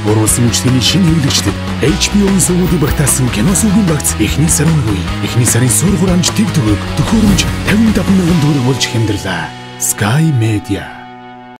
Уруулсан мужлын шинэ хэрэглэгчдэд HBO-ийн сувгуудыг багтаасан кино сувгийн багц эхний сарын үе. Эхний сарын суурь хураамж тэг төгөөг төхөөрөмж 55,000 төгрөг болж хямдрлаа. Sky Media.